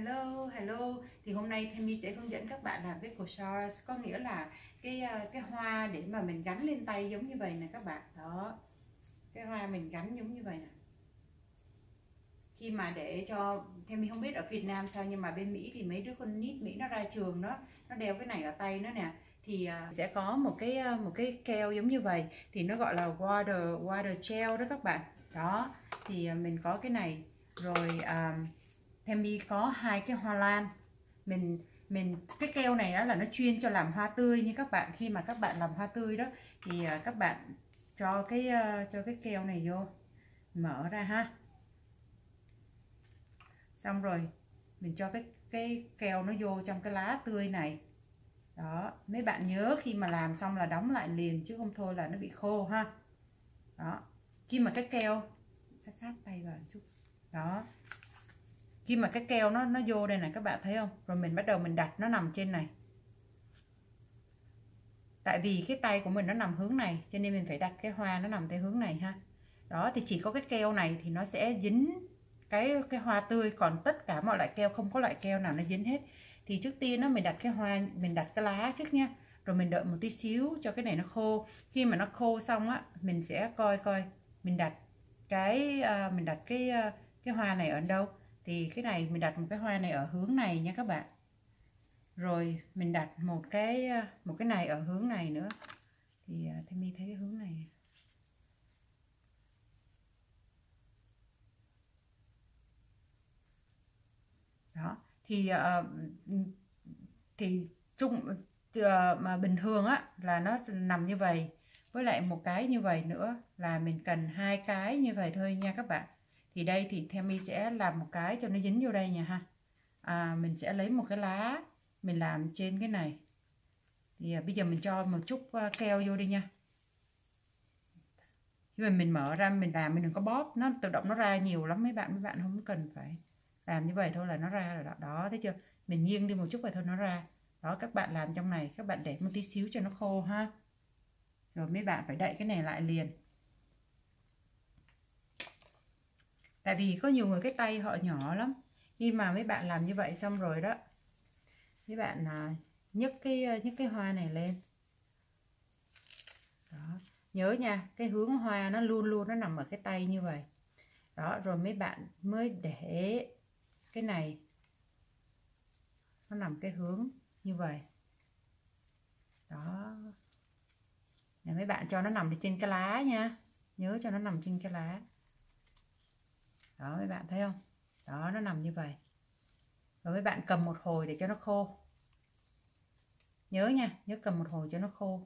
Hello, hello. Thì hôm nay Themi sẽ hướng dẫn các bạn làm cái corsage, có nghĩa là cái hoa để mà mình gắn lên tay giống như vậy nè các bạn. Đó. Cái hoa mình gắn giống như vậy nè. Khi mà để cho Themi không biết ở Việt Nam sao, nhưng mà bên Mỹ thì mấy đứa con nít Mỹ nó ra trường đó, nó đeo cái này ở tay nó nè. Thì sẽ có một cái keo giống như vậy, thì nó gọi là water gel đó các bạn. Đó. Thì mình có cái này rồi. Themi có hai cái hoa lan. Mình cái keo này á, là nó chuyên cho làm hoa tươi. Như các bạn, khi mà các bạn làm hoa tươi đó thì các bạn cho cái keo này vô, mở ra ha. Xong rồi mình cho cái keo nó vô trong cái lá tươi này. Đó, mấy bạn nhớ khi mà làm xong là đóng lại liền, chứ không thôi là nó bị khô ha. Đó, khi mà cái keo sát tay vào chút. Đó, khi mà cái keo nó vô đây này, các bạn thấy không? Rồi mình bắt đầu mình đặt nó nằm trên này. Tại vì cái tay của mình nó nằm hướng này, cho nên mình phải đặt cái hoa nó nằm theo hướng này ha. Đó, thì chỉ có cái keo này thì nó sẽ dính cái hoa tươi, còn tất cả mọi loại keo không có loại keo nào nó dính hết. Thì trước tiên nó mình đặt cái hoa, mình đặt cái lá trước nha. Rồi mình đợi một tí xíu cho cái này nó khô. Khi mà nó khô xong á, mình sẽ coi mình đặt cái hoa này ở đâu. Thì cái này mình đặt một cái hoa này ở hướng này nha các bạn. Rồi mình đặt một cái này ở hướng này nữa. Thì Themi thấy cái hướng này. Đó, thì mà bình thường á là nó nằm như vậy. Với lại một cái như vậy nữa là mình cần hai cái như vậy thôi nha các bạn. Thì đây thì Themi sẽ làm một cái cho nó dính vô đây nha ha. Mình sẽ lấy một cái lá, mình làm trên cái này. Thì bây giờ mình cho một chút keo vô đi nha. Khi mà mình mở ra mình làm, mình đừng có bóp, nó tự động nó ra nhiều lắm mấy bạn không cần phải làm như vậy thôi là nó ra rồi đó. Đó, thấy chưa? Mình nghiêng đi một chút vậy thôi nó ra. Đó, các bạn làm trong này, các bạn để một tí xíu cho nó khô ha. Rồi mấy bạn phải đậy cái này lại liền. Tại vì có nhiều người cái tay họ nhỏ lắm. Khi mà mấy bạn làm như vậy xong rồi đó, mấy bạn nhấc cái hoa này lên. Đó, nhớ nha, cái hướng hoa nó luôn luôn nó nằm ở cái tay như vậy. Đó, rồi mấy bạn mới để cái này nó nằm cái hướng như vậy. Đó, để mấy bạn cho nó nằm trên cái lá nha, nhớ cho nó nằm trên cái lá. Đó, mấy bạn thấy không? Đó, nó nằm như vậy. Rồi mấy bạn cầm một hồi để cho nó khô. Nhớ nha, nhớ cầm một hồi cho nó khô.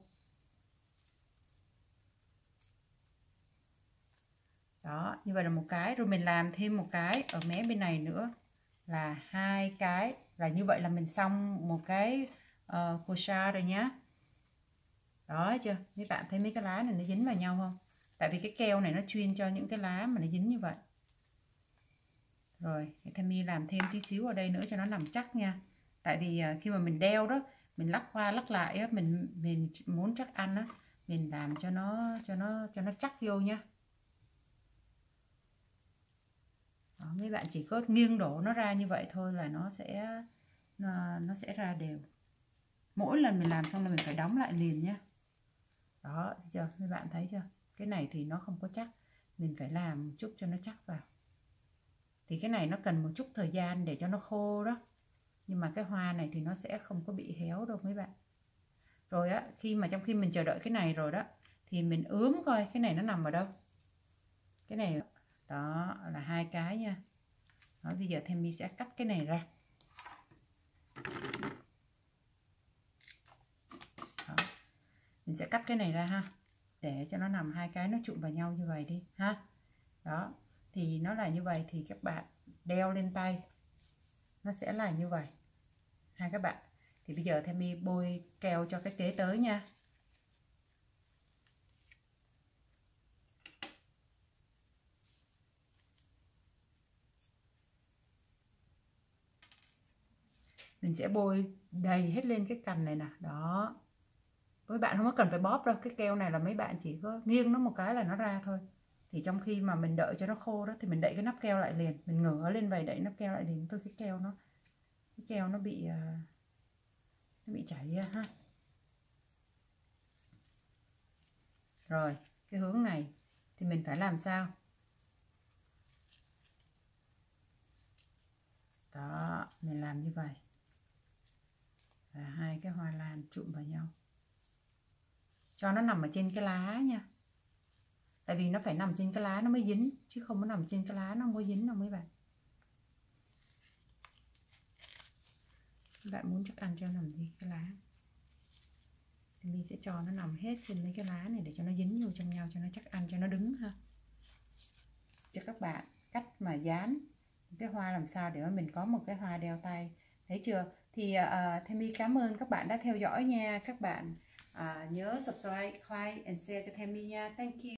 Đó, như vậy là một cái. Rồi mình làm thêm một cái ở mé bên này nữa, là hai cái. Là như vậy là mình xong một cái corsage rồi nhá. Đó chưa? Mấy bạn thấy mấy cái lá này nó dính vào nhau không? Tại vì cái keo này nó chuyên cho những cái lá mà nó dính như vậy. Rồi, Themi làm thêm tí xíu ở đây nữa cho nó nằm chắc nha. Tại vì khi mà mình đeo đó, mình lắc qua lắc lại á, mình muốn chắc ăn á, mình làm cho nó chắc vô nha. Đó, mấy bạn chỉ có nghiêng đổ nó ra như vậy thôi là nó sẽ ra đều. Mỗi lần mình làm xong là mình phải đóng lại liền nhé. Đó, thấy chưa? Mấy bạn thấy chưa? Cái này thì nó không có chắc, mình phải làm một chút cho nó chắc vào. Thì cái này nó cần một chút thời gian để cho nó khô đó. Nhưng mà cái hoa này thì nó sẽ không có bị héo đâu mấy bạn. Rồi á, trong khi mình chờ đợi cái này rồi đó, thì mình ướm coi cái này nó nằm ở đâu. Cái này, đó là hai cái nha. Đó, bây giờ Themi sẽ cắt cái này ra. Đó. Mình sẽ cắt cái này ra ha, để cho nó nằm hai cái nó trụn vào nhau như vậy đi ha. Đó, thì nó là như vậy thì các bạn đeo lên tay nó sẽ là như vậy hai các bạn. Thì bây giờ Themi bôi keo cho cái kế tới nha. Mình sẽ bôi đầy hết lên cái cành này nè. Đó, với bạn không có cần phải bóp đâu, cái keo này là mấy bạn chỉ có nghiêng nó một cái là nó ra thôi. Thì trong khi mà mình đợi cho nó khô đó, thì mình đậy cái nắp keo lại liền, mình ngửa lên vậy, đậy nắp keo lại liền thôi, cái keo cái keo nó bị chảy ra ha. Rồi cái hướng này thì mình phải làm sao? Đó, mình làm như vậy. Và hai cái hoa lan trụm vào nhau. Cho nó nằm ở trên cái lá nha. Tại vì nó phải nằm trên cái lá nó mới dính, chứ không có nằm trên cái lá nó không có dính đâu mấy bạn. Các bạn muốn chắc ăn cho nằm gì cái lá thì mình sẽ cho nó nằm hết trên mấy cái lá này để cho nó dính vô trong nhau, cho nó chắc ăn, cho nó đứng ha. Cho các bạn cách mà dán cái hoa làm sao để mà mình có một cái hoa đeo tay, thấy chưa? Thì Themi cảm ơn các bạn đã theo dõi nha. Các bạn nhớ subscribe, like and share cho Themi nha. Thank you.